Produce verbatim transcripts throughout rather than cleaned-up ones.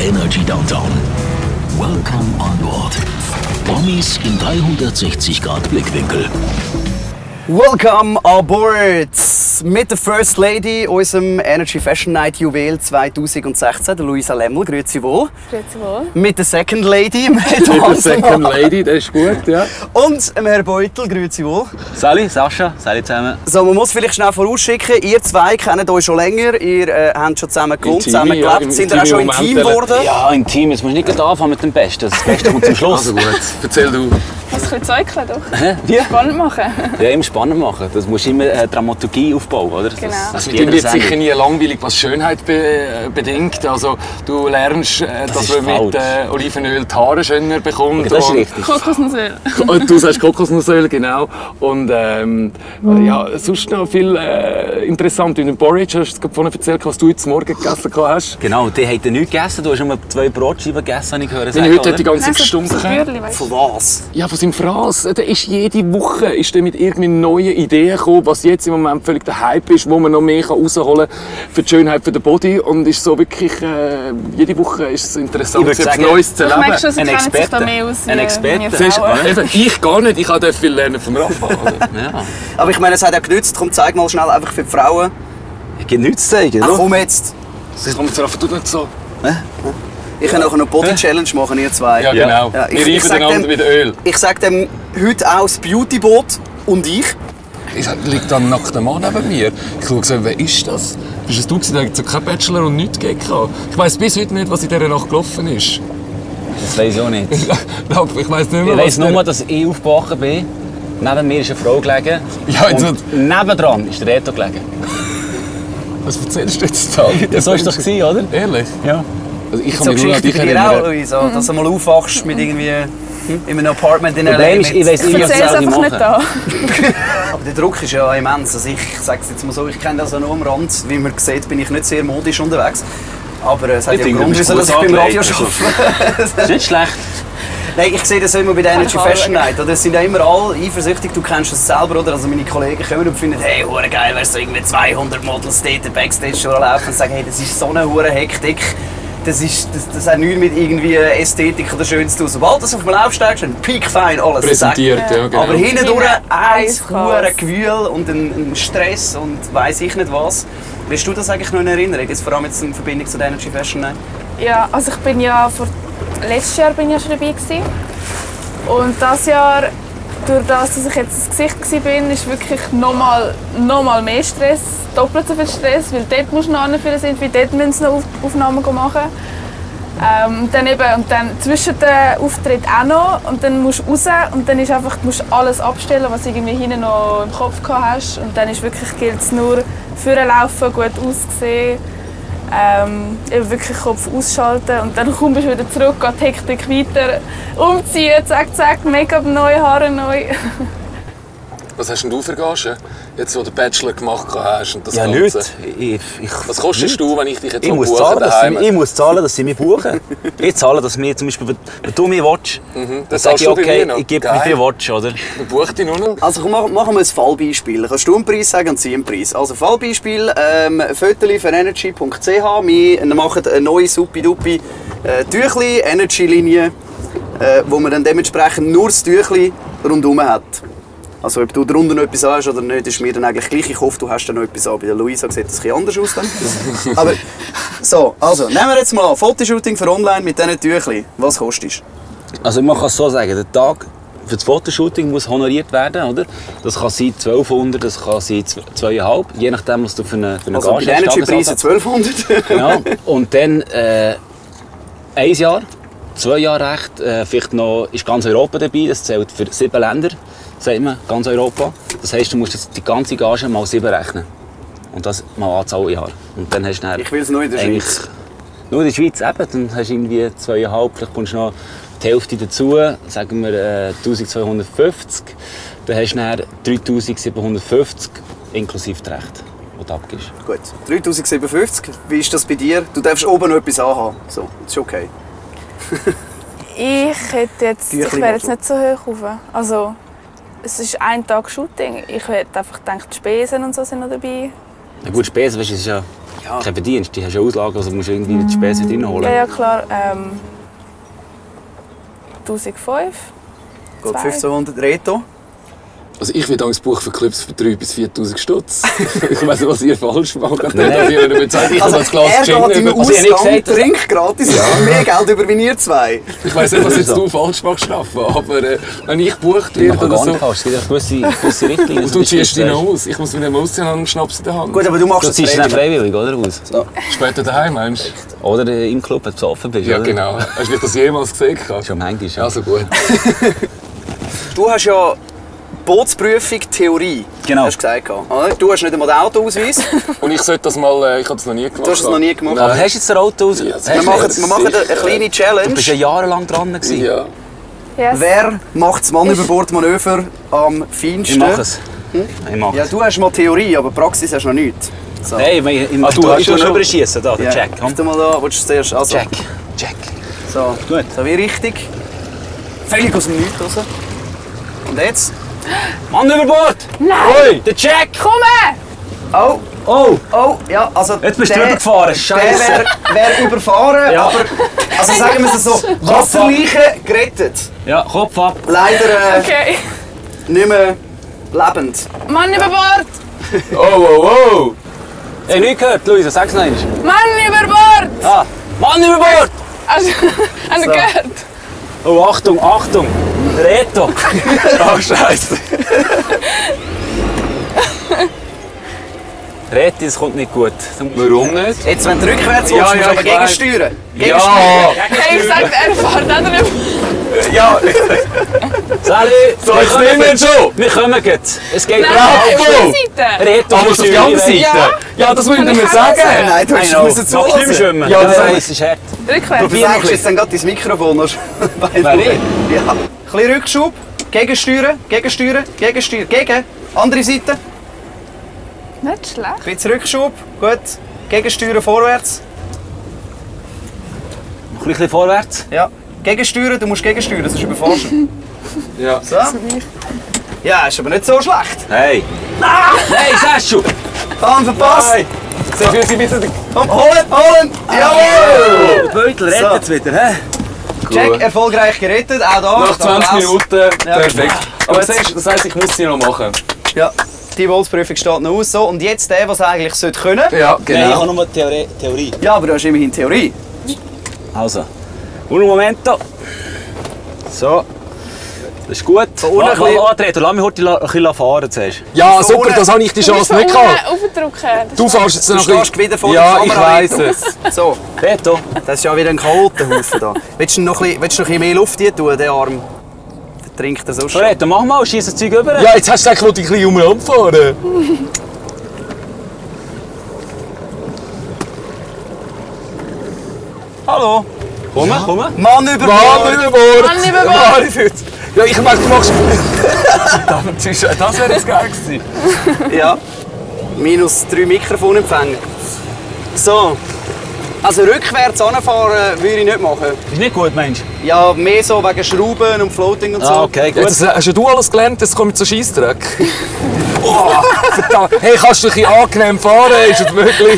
Energy Downtown. Welcome on board. Promis in dreihundertsechzig Grad Blickwinkel. Welcome on board mit der First Lady, unserem Energy Fashion Night Juwel zweitausendsechzehn, der Luisa Lemmel. Grüezi wohl. Grüezi wohl. Mit der Second Lady. Mit, mit der Second Lady, das ist gut, ja. Und dem Herrn Beutel. Grüezi wohl. Sali, Sascha, Sali zusammen. So, man muss vielleicht schnell vorausschicken, ihr zwei kennt euch schon länger, ihr äh, habt schon zusammen gewohnt, zusammen gelebt. Ja, sind ihr auch schon intim geworden? Ja, intim. Jetzt musst du nicht anfangen mit dem Besten. Das Beste kommt zum Schluss. Also gut, erzähl du. Muss ein bisschen zeugeln doch. Hä? Wie? Spannend machen. Ja, immer spannend machen. Das musst du immer eine Dramaturgie aufbauen, oder? Das, genau. Das wird jetzt sicher nie langweilig, was Schönheit be bedingt. Also, du lernst, äh, das dass man mit äh, Olivenöl die Haare schöner bekommt. Das ist richtig. Kokosnussöl. Du sagst Kokosnussöl, genau. Und ähm, mm. ja, sonst noch viel äh, interessant. In dem Porridge hast du vorhin erzählt, was du heute Morgen gegessen hast. Genau, die haben nichts gegessen. Du hast nur zwei Brotscheiben gegessen, habe ich gehört. Nein, heute hat die ganze Zeit gestunken. Von was? Ja, von seinem Fraß. Der ist jede Woche ist der mit irgendeinen neuen Ideen gekommen, was jetzt im Moment völlig der Hype ist, wo man noch mehr rausholen kann für die Schönheit für den Body. Und ist so wirklich, äh, jede Woche ist es interessant, etwas sagen, Neues zu erleben. Schon, ein Experte. Ein Experte. Ich gar nicht, ich habe viel lernen vom Rafa. Ja. Aber ich meine, es hat ja genützt. Komm, zeig mal schnell einfach für die Frauen. Genützt zeigen, Ach, komm jetzt. Komm jetzt, Rafa, tu nicht so. Hä? Ich kann nachher noch Body Challenge machen, ihr zwei. Ja, genau. Ja, ich, Wir reiben einander mit Öl. Ich sage dem heute auch das Beautyboot und ich. Es liegt dann nackt der Mann neben mir. Ich schaue so, wer ist das? Bist es du gewesen? Da hat es keinen Bachelor und nichts gegeben. Ich weiss bis heute nicht, was in dieser Nacht gelaufen ist. Das weiss ich auch nicht. ich weiss nicht mehr, ich weiss nur, dass ich aufgewacht bin. Neben mir ist eine Frau gelegen. Ja, und und nebendran ist der Reto gelegen. Was erzählst du jetzt da? Ja, so war es doch, oder? Ehrlich? Ja. Also ich kann so mich nur an dich erinnern. Luisa, mhm. Dass du mal aufwachst mit irgendwie hm? in einem Apartment in L A. Problem ist, ich weiss nicht, was ich einfach nicht da. Aber der Druck ist ja immens. Also ich sage es jetzt mal so, ich kenne das auch nur am Rand. Wie man sieht, bin ich nicht sehr modisch unterwegs. Aber es hat ja einen Grund, wieso dass ich beim Radio arbeite. Das ist nicht schlecht. Nein, ich sehe das immer bei der Energy Fashion Night. Es sind ja immer alle eifersüchtig, du kennst das selber, oder? Also meine Kollegen kommen und finden, hey, hure geil, wärst du irgendwie zweihundert Models dort Backstage laufen und sagen, hey, das ist so eine hure Hektik. Das, ist, das, das hat nichts mit irgendwie Ästhetik oder schön zu tun. Sobald du auf dem Lauf steigst, dann piekfein alles. Präsentiert, ja, genau. Aber hindurch ein hure Gewühl und ein, ein Stress und weiss ich nicht was. Willst du das eigentlich noch in Erinnerung? Jetzt vor allem jetzt in Verbindung zu der Energy Fashion Night? Ja, also ich bin ja vor letztes Jahr bin ich ja schon dabei gewesen. Und dieses Jahr, durch das, dass ich jetzt das Gesicht war, ist wirklich nochmal noch mal mehr Stress, doppelt so viel Stress, weil dort musst du noch anführen sind, weil dort müssen sie noch Aufnahmen machen. Ähm, dann eben, und dann zwischen den Auftritten auch noch und dann musst du raus und dann ist einfach, du musst alles abstellen, was du irgendwie hinten noch im Kopf gehabt hast. Und dann ist wirklich, gilt es nur vorlaufen, gut aussehen. Ähm, eben wirklich Kopf ausschalten und dann kommst du wieder zurück, geht die Hektik weiter, umziehen, zack, zack, Make-up neu, Haare neu. Was hast denn du für Gage, jetzt wo du den Bachelor gemacht hast und das ja, Ganze? Ich, ich, Was kostest nicht. du, wenn ich dich jetzt ich so muss buche zahlen, daheim? Sie, ich muss zahlen, dass sie mich buchen. Ich zahle, dass mir zum Beispiel, wenn du mich willst, mhm, dann sage ich, okay, ich gebe mir viel Watch, oder? Dann bucht dich nur noch. Also komm, machen wir ein Fallbeispiel. Kannst du einen Preis sagen und sie einen Preis? Also Fallbeispiel, ähm, Föteli für energy punkt c h. Wir machen eine neue supi-dupi äh, Tüchli, Energy-Linie, äh, wo man dann dementsprechend nur das Tüchli rundherum hat. Also ob du darunter noch etwas hast oder nicht, ist mir dann eigentlich gleich. Ich hoffe, du hast dann noch etwas an. Bei der Luisa sieht das ein bisschen anders aus. Dann. Aber so, also nehmen wir jetzt mal an, Fotoshooting für online mit diesen Tüchli. Was kostet es? Also man kann es so sagen, der Tag für das Fotoshooting muss honoriert werden, oder? Das kann sein zwölfhundert, das kann sein zweitausendfünfhundert, je nachdem, was du für eine, für eine also Gage hast. Also bei Energy-Preisen zwölfhundert? Genau. Und dann äh, ein Jahr, zwei Jahre recht, äh, vielleicht noch ist ganz Europa dabei, das zählt für sieben Länder. Sagt man, ganz Europa. Das heisst, du musst die ganze Gage mal sieben rechnen. Und das mal Anzahl Jahre. Und dann hast du dann ich will es nur in der Schweiz. Nur in der Schweiz eben. Dann hast du irgendwie zweieinhalb, vielleicht kommst du noch die Hälfte dazu, sagen wir äh, eintausendzweihundertfünfzig. Dann hast du dann dreitausendsiebenhundertfünfzig inklusive die Rechte, die du abgibst. Gut, dreitausendsiebenhundertfünfzig. Wie ist das bei dir? Du darfst oben noch etwas anhaben. So, das ist okay. ich hätte jetzt, ich wäre jetzt nicht so hoch rauf. Also, es ist ein Tag Shooting. Ich hätte einfach gedacht, die Spesen und so sind noch dabei. Ja gut, Spesen, weißt du, ist ja Ja. keinen Verdienst. Die hast du Auslagen, also musst du irgendwie die Späße reinholen. Ja, ja klar. Ähm, tausendfünf. Gut, fünfzehnhundert Reto. Also ich will das Buch für Clubs für dreitausend bis viertausend Stutz. Ich weiss nicht, was ihr falsch macht. Ich Nein. habe nicht bezahlt. Ich Also, habe das Glas er geht geschenkt. im Also, ich nicht Ausgang, gesagt, trinkt gratis, ja. Mehr Geld über wie ihr zwei. ich weiss nicht, was jetzt du falsch machst, Rafa, aber äh, wenn ich gebucht Ich werde mache oder gar so, nicht falsch. Es gibt gewisse, gewisse Richtlinien. und du ziehst dich noch aus. Ich muss mit dem Ausziehen haben einen Schnaps in der Hand. Gut, aber du machst Du es ziehst dann freiwillig. freiwillig, oder? Aus. Später daheim, meinst du? Oder im Club, wenn du besoffen bist. Ja, oder? genau. Hast du das jemals gesehen? Schon manchmal. Ja. Also gut. Du hast ja Bootsprüfung Theorie. Genau. Hast du gesagt. Oder? Du hast nicht einmal den Autoausweis. Und ich sollte das mal, äh, ich habe das noch nie gemacht. Du hast es noch nie gemacht. Aber Nein. hast du jetzt ein Auto aus? Ja, Hast Wir du machen, jetzt? wir machen eine kleine Challenge. Du bist ja jahrelang dran gewesen. Ja. Yes. Wer macht das Mann über Bord Manöver am feinsten? Ich mache es. Ich mache Ja, es. du hast mal Theorie, aber Praxis hast du noch nicht. So. Nein, ich, ich, ich, Ah, ich, du tu- hast ich ja tue schon. überschießen, da, der Ja. Jack. Komm. Willst du mal da, willst du zuerst? Also, Jack. Jack. So, Gut. so wie richtig. Völlig aus dem Nichts raus. Und jetzt? Mann über Bord! Nein! Oi, der Jack! Komm her! Oh, Oh! oh, ja, also... Jetzt bist du der- rübergefahren, Der Scheiße! wäre wär überfahren, Ja. aber... Also sagen wir es so, Wasserleiche gerettet. Ja, Kopf ab! Leider äh, Okay. nicht mehr lebend. Mann über Bord! Oh, oh, oh! Hey, nicht gehört, Luisa, sag's noch einmal. Mann über Bord! Ah, Mann über Bord! Also, haben Sie So. gehört? Oh, Achtung, Achtung! Reto! Ach, Scheiße! Reto, das kommt nicht gut. Du musst- Warum nicht? Jetzt, wenn du rückwärts Ja, willst, ja, musst du aber ich weiss. gegensteuern. Ja! Hey, ich sag, er fährt auch nicht. Ja! Sally! So, jetzt nehmen wir ihn schon! Wir kommen jetzt! Es geht Nein, brav! auf der Seite. Reto, Aber auf die andere Seite! Ja. Ja, das würde ich Und ich mir kann sagen! das sagen. Nein, du Nein, hast no. müssen Magst du nicht mehr zulassen. schwimmen? Ja, Ja, das das heißt- ist, ist hart. Rückwärts. Du sagst jetzt dann gerade dein Mikrofon noch bei Wer ich? Ja. Ein bisschen Rückschub, gegensteuern, gegensteuern, gegensteuern, gegen. Andere Seite, Nicht schlecht. ein bisschen Rückschub, gut. Gegensteuern vorwärts. Noch ein bisschen vorwärts. Ja. Gegensteuern, du musst gegensteuern, sonst überfährst du. Ja. So. Ja, ist aber nicht so schlecht. Hey! Nein, sagst du! Bahn verpasst. Nein! Sehr viel sind wieder... Komm, holen, holen. Jawohl. Der Beutel So. rettet es wieder, hä? Jack erfolgreich gerettet, auch da. Nach zwanzig Applaus. Minuten, Ja. perfekt. Aber Gut. siehst du, das heisst, ich muss sie noch machen. Ja, die Bootsprüfung steht noch aus. So, und jetzt der, der es eigentlich sollte können. Ja, Nein, ich genau. habe nur Theorie. Theorie. Ja, aber du hast immerhin Theorie. Also, un momento. So. Das ist gut. unten ein Warte, bisschen- warte, Reto, lass mich heute la- ein bisschen fahren zuerst. Ja, Von super, unten- das habe ich die Du musst Chance von nicht unten gehabt. aufdrücken. Du fährst jetzt Du noch ein stehst wieder vor Ja, der ich Kamera. weiss es. So, Reto, das ist ja wieder ein Chaotenhaufen da. Willst du noch ein bisschen, willst du noch ein bisschen mehr Luft hier tun, den Arm? Der trinkt er so so, schon. Reto, mach mal, schieß das Zeug rüber. Ja, jetzt hast du gesagt, ich will dich ein bisschen umeinander fahren. Hallo. Komm, komm. Mann über Mann Bord. über Bord! Mann über Bord. Mann über Bord! Ja, ich merke, du machst... Verdammt, das wäre jetzt geil gewesen. Ja. Minus drei Mikrofonempfänger. So. Also rückwärts anfahren würde ich nicht machen. Ist nicht gut, Mensch. Ja, mehr so wegen Schrauben und Floating und so. Ah, okay, gut. Jetzt, hast ja du alles gelernt, jetzt kommt so Scheissdreck. Oh, verdammt. Hey, kannst du ein bisschen angenehm fahren? Ist das möglich?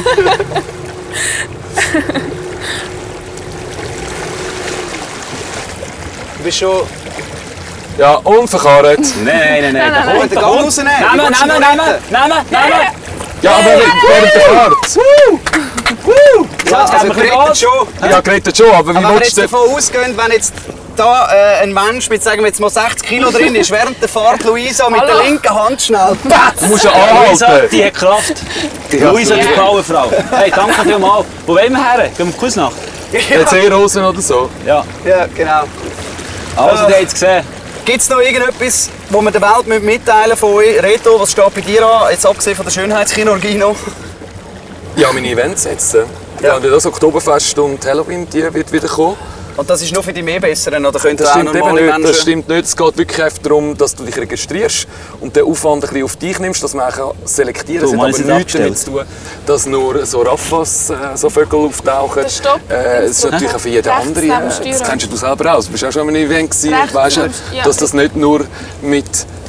Du bist schon... Ja, unverkarrt. Nein, nein, nein. Nein, nein, Oh, den Gang rausnehmen. Wie Nehmen, willst du nehmen, noch nehmen, retten? nehmen, nehmen. Ja, aber während der Fahrt. Ja, jetzt also haben wir ein gerettet bisschen schon. Ja, gerettet schon, aber wie Aber wenn wir willst jetzt du... davon ausgehen, wenn jetzt da äh, ein Mensch mit, sagen wir jetzt mal sechzig Kilo drin ist, während der Fahrt Luisa mit der Hallo? linken Hand schnell... Du musst ja Luisa, anhalten. die hat Kraft. Luisa, die Powerfrau. Hey, danke vielmals. Wo wollen wir her? Gehen wir auf Kussnacht? Jetzt Ehrhosen oder so. Ja. Ja, genau. Also, die habt es gesehen. Gibt es noch irgendetwas, das wir der Welt mitteilen müssen von euch? Reto, was steht bei dir an, jetzt abgesehen von der Schönheitschirurgie noch? Ja, meine Events jetzt. äh, Ja, das Oktoberfest und Halloween, die wird wieder kommen. Und das ist nur für die mehr Besseren, oder könnt ihr Das auch stimmt eben normale nicht. Menschen... Das stimmt nicht. Es geht wirklich einfach darum, dass du dich registrierst und den Aufwand ein bisschen auf dich nimmst, dass man auch selektieren Du, kann. mal Es hat sind aber nichts damit abgestellt. zu tun, dass nur so Raffas, äh, so Vögel auftauchen. Der Stopp. Äh, es ist natürlich auch für jeden Rechts anderen. neben Äh, Steuern. das kennst du selber auch. Du bist auch schon an einem Event gewesen. Rechts Weißt, neben- ja. dass das nicht nur mit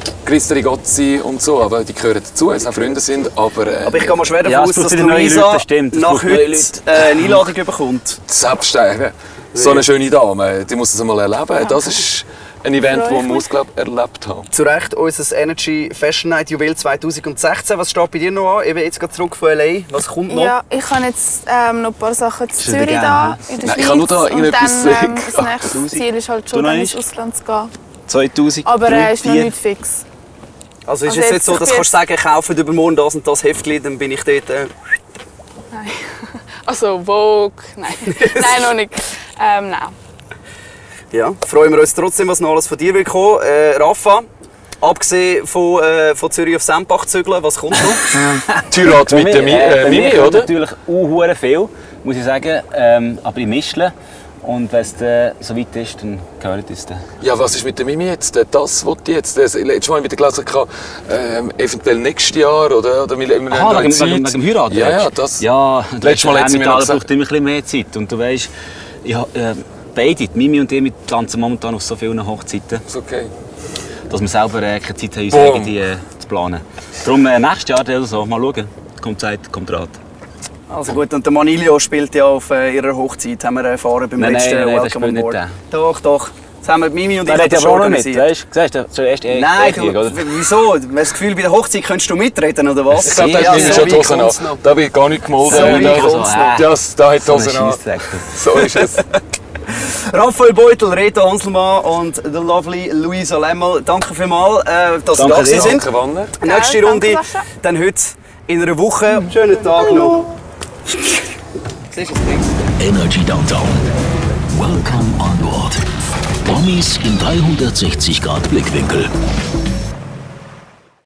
Christa Rigozzi und so, aber die gehören dazu, es auch Freunde sind, aber... Äh, Aber ich gehe mal schwer davon Ja, es aus, dass braucht wieder neue Luisa Leute, stimmt. Es nach braucht neue heute Leute. äh, eine Einladung bekommt. selbst eben, so eine schöne Dame, die muss das einmal erleben. Das ist ein Event, das man muss, glaub, erlebt haben. Zu Recht unser Energy Fashion Night Juwel zwanzig sechzehn. Was steht bei dir noch an? Ich bin jetzt gerade zurück von L A. Was kommt noch? Ja, ich habe jetzt ähm, noch ein paar Sachen zu Schon wieder Zürich gerne, da, in der Nein, Schweiz. ich kann nur da und irgendetwas dann, sagen. ähm, das nächste Ziel ist halt Du schon noch dann nicht? ins Ausland zu gehen. zweitausend. Aber äh, ist noch vier. nicht fix. Also ist Also es jetzt, jetzt so, ich dass bin du kannst sagen, kaufe übermorgen das und das Heftchen, dann bin ich dort. Äh, Nein. Also Vogue, nein. Nein, noch nicht. Ähm, nein. ja, freuen wir uns trotzdem, was noch alles von dir will kommen. Äh, Rafa, abgesehen von, äh, von Zürich auf Sempach zügeln, was kommt noch? Die Heirat mit der Mi- äh, äh, bei mir Mimi, kommt oder? natürlich auch viel, muss ich sagen. Ähm, aber ich mischle. Und wenn es dann so weit ist, dann gehört es dann. Ja, was ist mit der Mimi jetzt? Das wollte ich jetzt. Das letztes Mal wieder gelesen, ähm, eventuell nächstes Jahr oder, oder mit einer Aha, neuen wegen, wegen, wegen dem Heiraten? Ja, ja, willst du? das. Ja, Letztes Mal hat sie mir noch gesagt, gesagt. braucht immer ein bisschen mehr Zeit. Und du weißt, ich, ha- äh, beide, die Mimi und ich, wir tanzen momentan auf so vielen Hochzeiten, Ist okay. dass wir selber äh, keine Zeit haben, uns Boom. eigene äh, zu planen. Darum äh, nächstes Jahr oder so, mal schauen. Kommt Zeit, kommt Rat. Also gut, und der Manilio spielt ja auf äh, ihrer Hochzeit, haben wir erfahren beim Nein, letzten nein, nein, das Welcome on spielt Board. nicht Doch, doch. Das haben wir Mimi und ich Da redet ja schon aber auch noch mit, organisiert. weißt du? Siehst du, das ist schon erst Nein, Einstieg, oder? wieso? Du hast das Gefühl, bei der Hochzeit könntest du mitreden, oder was? Ich glaube, da Ja, hat Mimi so schon die weit Hosen kommt's an. noch. Da wird gar nicht gemolden. So Ja, weit da- kommt's noch. das, da hat die So ein Hosen an. Scheissdreck. So ist es. Raphael Beutel, Reto Hanselmann und the lovely Luisa Lemmel. Danke vielmals, äh, dass Sie Danke da dir. sind. Danke, Wanner. Nächste Ja, Runde, danke, Sascha. dann heute in einer Woche. Schönen Tag noch. Siehst du das Ding? Energy Downtown. Welcome on board. Promis im dreihundertsechzig Grad Blickwinkel.